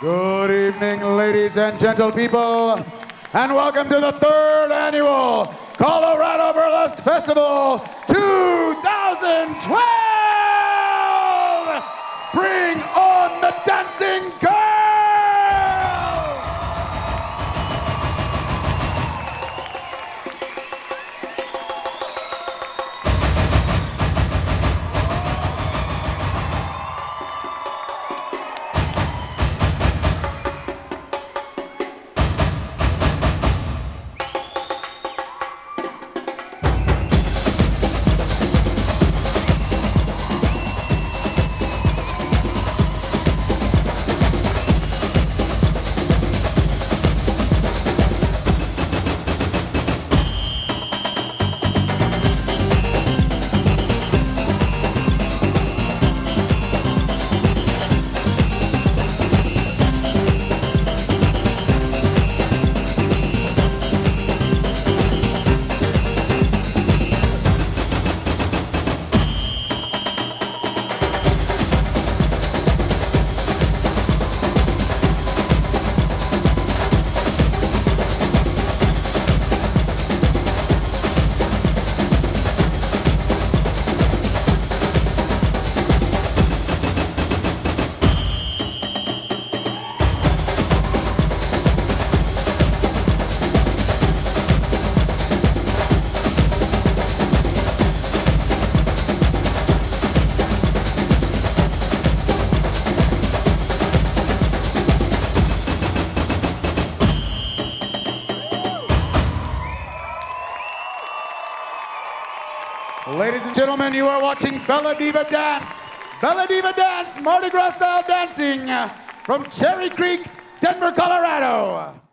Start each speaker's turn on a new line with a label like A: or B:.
A: Good evening, ladies and gentle people, and welcome to the 3rd annual Colorado Burlesque Festival 2012! Bring on the dancing girls! Ladies and gentlemen, you are watching Bella Diva Dance. Bella Diva Dance, Mardi Gras style dancing from Cherry Creek, Denver, Colorado.